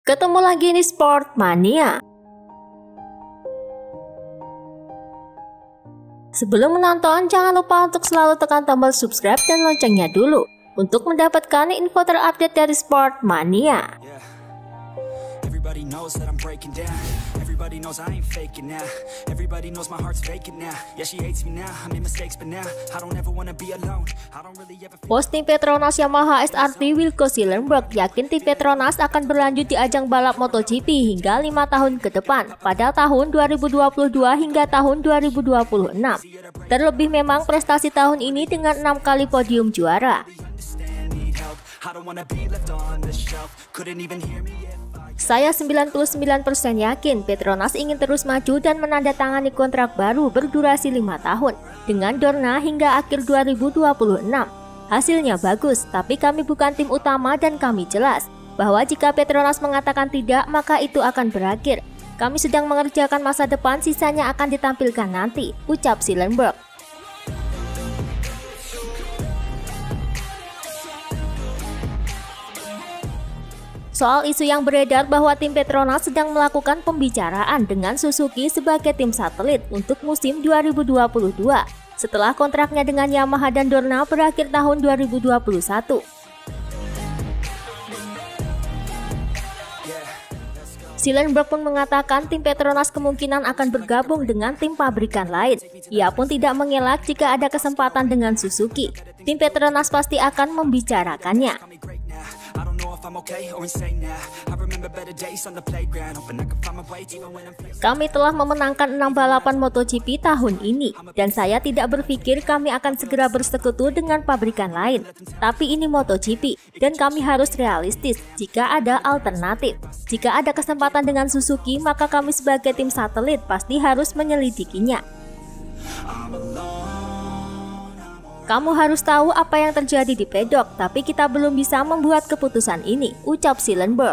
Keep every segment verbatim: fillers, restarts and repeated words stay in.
Ketemu lagi di Sportmania. Sebelum menonton, jangan lupa untuk selalu tekan tombol subscribe dan loncengnya dulu untuk mendapatkan info terupdate dari Sportmania. Everybody knows that I'm breaking down. Everybody knows I ain't faking now. Everybody knows my heart's faking now. Yeah, she hates me now. I made mistakes but now I don't ever wanna be alone. I don't really ever. Bos tim Petronas Yamaha S R T Wilco Sillenberg yakin tim Petronas akan berlanjut di ajang balap MotoGP hingga lima tahun ke depan pada tahun dua ribu dua puluh dua hingga tahun dua ribu dua puluh enam. Terlebih memang prestasi tahun ini dengan enam kali podium juara. Saya sembilan puluh sembilan persen yakin Petronas ingin terus maju dan menandatangani kontrak baru berdurasi lima tahun dengan Dorna hingga akhir dua ribu dua puluh enam. Hasilnya bagus, tapi kami bukan tim utama dan kami jelas bahwa jika Petronas mengatakan tidak, maka itu akan berakhir. Kami sedang mengerjakan masa depan, sisanya akan ditampilkan nanti, ucap Sillenberg. Soal isu yang beredar bahwa tim Petronas sedang melakukan pembicaraan dengan Suzuki sebagai tim satelit untuk musim dua ribu dua puluh dua setelah kontraknya dengan Yamaha dan Dorna berakhir tahun dua ribu dua puluh satu. Sillenberg pun mengatakan tim Petronas kemungkinan akan bergabung dengan tim pabrikan lain. Ia pun tidak mengelak jika ada kesempatan dengan Suzuki. Tim Petronas pasti akan membicarakannya. Kami telah memenangkan enam balapan MotoGP tahun ini, dan saya tidak berpikir kami akan segera bersekutu dengan pabrikan lain. Tapi ini MotoGP, dan kami harus realistis jika ada alternatif. Jika ada kesempatan dengan Suzuki, maka kami sebagai tim satelit pasti harus menyelidikinya. Kamu harus tahu apa yang terjadi di pedok, tapi kita belum bisa membuat keputusan ini, ucap Sillenberg.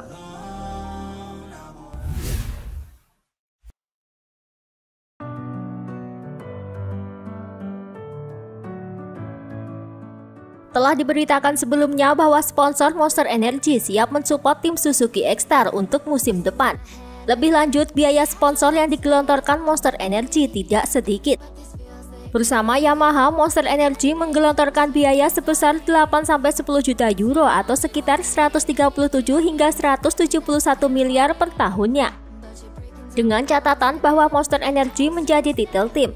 Telah diberitakan sebelumnya bahwa sponsor Monster Energy siap mensupport tim Suzuki X-Star untuk musim depan. Lebih lanjut, biaya sponsor yang digelontorkan Monster Energy tidak sedikit. Bersama Yamaha, Monster Energy menggelontorkan biaya sebesar delapan sampai sepuluh juta euro atau sekitar seratus tiga puluh tujuh hingga seratus tujuh puluh satu miliar per tahunnya. Dengan catatan bahwa Monster Energy menjadi title team.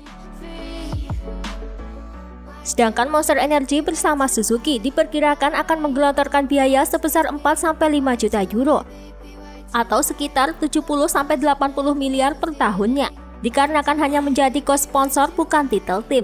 Sedangkan Monster Energy bersama Suzuki diperkirakan akan menggelontorkan biaya sebesar empat sampai lima juta euro atau sekitar tujuh puluh sampai delapan puluh miliar per tahunnya. Dikarenakan hanya menjadi co-sponsor bukan title team.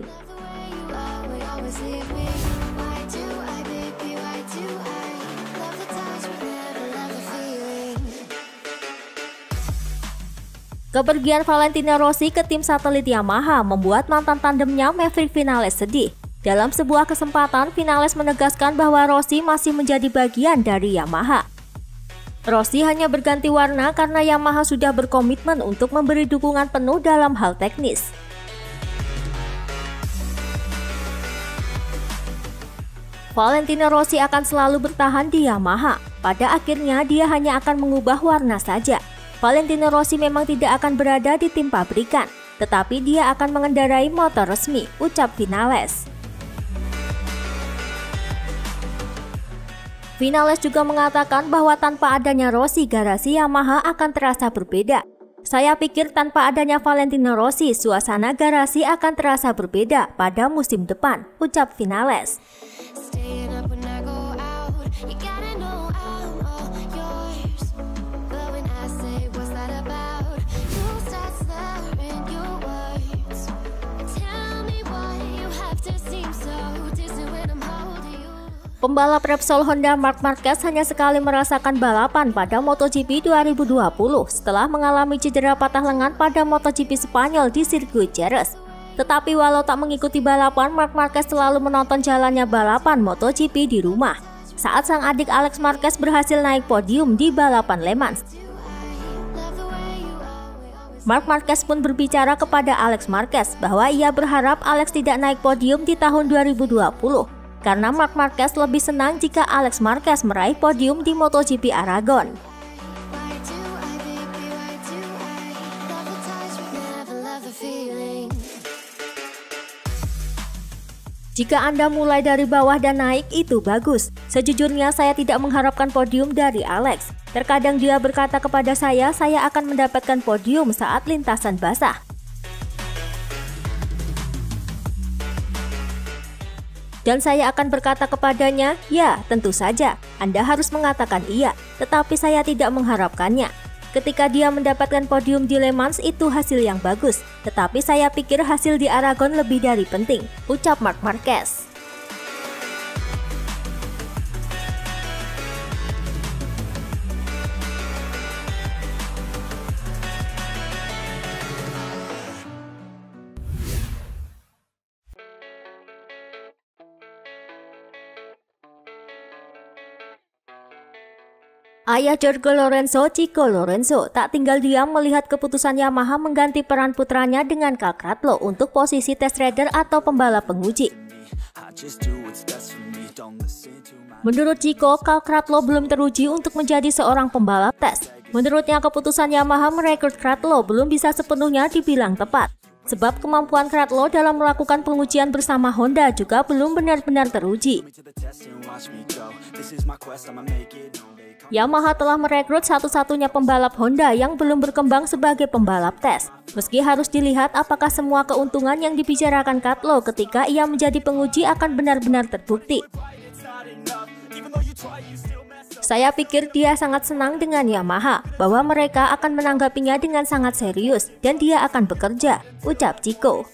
Kepergian Valentino Rossi ke tim satelit Yamaha membuat mantan tandemnya Maverick Vinales sedih. Dalam sebuah kesempatan, Vinales menegaskan bahwa Rossi masih menjadi bagian dari Yamaha. Rossi hanya berganti warna karena Yamaha sudah berkomitmen untuk memberi dukungan penuh dalam hal teknis. Valentino Rossi akan selalu bertahan di Yamaha. Pada akhirnya dia hanya akan mengubah warna saja. Valentino Rossi memang tidak akan berada di tim pabrikan, tetapi dia akan mengendarai motor resmi, ucap Vinales. Vinales juga mengatakan bahwa tanpa adanya Rossi, garasi Yamaha akan terasa berbeda. Saya pikir tanpa adanya Valentino Rossi, suasana garasi akan terasa berbeda pada musim depan, ucap Vinales. Pembalap Repsol Honda Marc Marquez hanya sekali merasakan balapan pada MotoGP dua ribu dua puluh setelah mengalami cedera patah lengan pada MotoGP Spanyol di sirkuit Jerez. Tetapi walau tak mengikuti balapan, Marc Marquez selalu menonton jalannya balapan MotoGP di rumah saat sang adik Alex Marquez berhasil naik podium di balapan Le Mans. Marc Marquez pun berbicara kepada Alex Marquez bahwa ia berharap Alex tidak naik podium di tahun dua ribu dua puluh. Karena Marc Marquez lebih senang jika Alex Marquez meraih podium di MotoGP Aragon. Jika Anda mulai dari bawah dan naik, itu bagus. Sejujurnya saya tidak mengharapkan podium dari Alex. Terkadang dia berkata kepada saya, saya akan mendapatkan podium saat lintasan basah. Dan saya akan berkata kepadanya, ya tentu saja, Anda harus mengatakan iya, tetapi saya tidak mengharapkannya. Ketika dia mendapatkan podium di Le Mans itu hasil yang bagus, tetapi saya pikir hasil di Aragon lebih dari penting, ucap Marc Marquez. Ayah Jorge Lorenzo, Chico Lorenzo, tak tinggal diam melihat keputusan Yamaha mengganti peran putranya dengan Cal Crutchlow untuk posisi test rider atau pembalap penguji. Menurut Chico, Cal Crutchlow belum teruji untuk menjadi seorang pembalap tes. Menurutnya keputusan Yamaha merekrut Crutchlow belum bisa sepenuhnya dibilang tepat. Sebab kemampuan Crutchlow dalam melakukan pengujian bersama Honda juga belum benar-benar teruji. Yamaha telah merekrut satu-satunya pembalap Honda yang belum berkembang sebagai pembalap tes. Meski harus dilihat apakah semua keuntungan yang dibicarakan Crutchlow ketika ia menjadi penguji akan benar-benar terbukti. Saya pikir dia sangat senang dengan Yamaha, bahwa mereka akan menanggapinya dengan sangat serius dan dia akan bekerja, ucap Chico.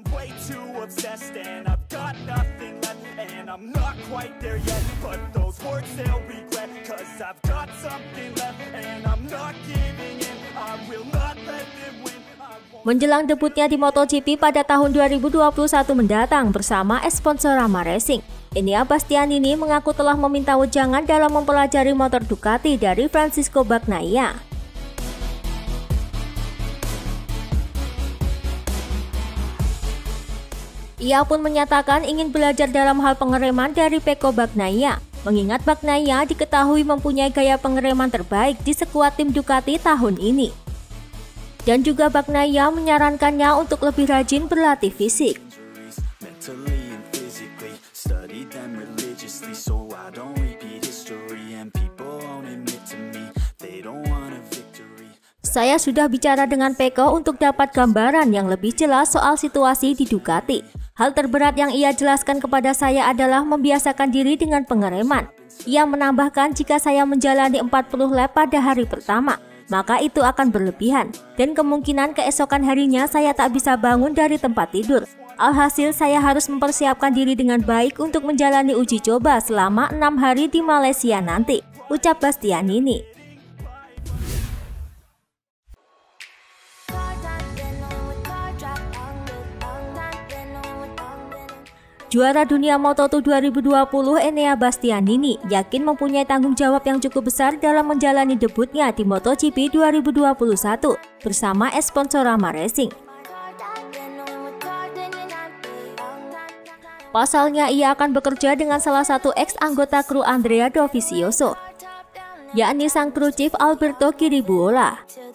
Menjelang debutnya di MotoGP pada tahun dua ribu dua puluh satu mendatang bersama Sponsorama Racing, Enea Bastianini mengaku telah meminta wejangan dalam mempelajari motor Ducati dari Francisco Bagnaia. Ia pun menyatakan ingin belajar dalam hal pengereman dari Pecco Bagnaia, mengingat Bagnaia diketahui mempunyai gaya pengereman terbaik di skuad tim Ducati tahun ini. Dan juga Bagnaia menyarankannya untuk lebih rajin berlatih fisik. Saya sudah bicara dengan Pecco untuk dapat gambaran yang lebih jelas soal situasi di Ducati. Hal terberat yang ia jelaskan kepada saya adalah membiasakan diri dengan pengereman. Ia menambahkan jika saya menjalani empat puluh lap pada hari pertama, maka itu akan berlebihan, dan kemungkinan keesokan harinya saya tak bisa bangun dari tempat tidur. Alhasil saya harus mempersiapkan diri dengan baik untuk menjalani uji coba selama enam hari di Malaysia nanti, ucap Bastianini. Juara dunia Moto dua dua ribu dua puluh Enea Bastianini yakin mempunyai tanggung jawab yang cukup besar dalam menjalani debutnya di MotoGP dua ribu dua puluh satu bersama Sponsorama Racing. Pasalnya ia akan bekerja dengan salah satu ex-anggota kru Andrea Dovizioso, yakni sang kru chief Alberto Kiribuola.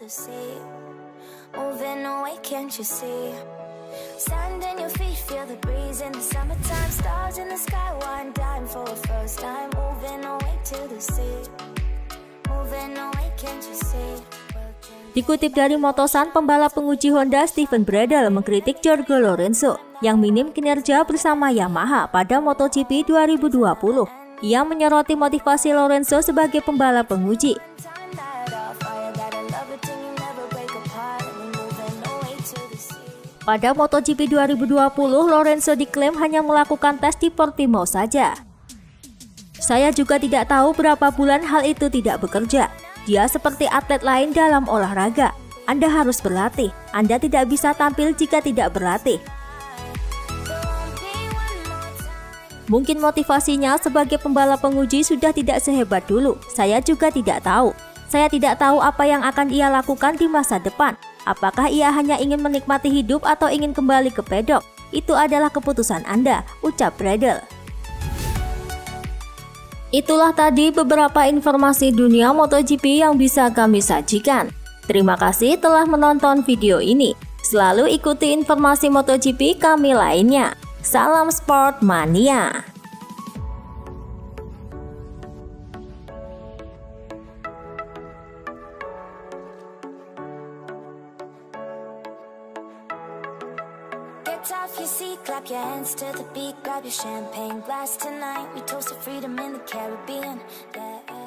Dikutip dari Motosan, pembalap penguji Honda Steven Bradl mengkritik Jorge Lorenzo yang minim kinerja bersama Yamaha pada MotoGP dua ribu dua puluh. Ia menyoroti motivasi Lorenzo sebagai pembalap penguji. Pada MotoGP dua ribu dua puluh, Lorenzo diklaim hanya melakukan tes di Portimao saja. Saya juga tidak tahu berapa bulan hal itu tidak bekerja. Dia seperti atlet lain dalam olahraga. Anda harus berlatih. Anda tidak bisa tampil jika tidak berlatih. Mungkin motivasinya sebagai pembalap penguji sudah tidak sehebat dulu. Saya juga tidak tahu. Saya tidak tahu apa yang akan ia lakukan di masa depan. Apakah ia hanya ingin menikmati hidup atau ingin kembali ke pedok? Itu adalah keputusan Anda, ucap Bradl. Itulah tadi beberapa informasi dunia MotoGP yang bisa kami sajikan. Terima kasih telah menonton video ini. Selalu ikuti informasi MotoGP kami lainnya. Salam Sport Mania. Off your seat, clap your hands to the beat, grab your champagne glass tonight. We toast to freedom in the Caribbean. Yeah.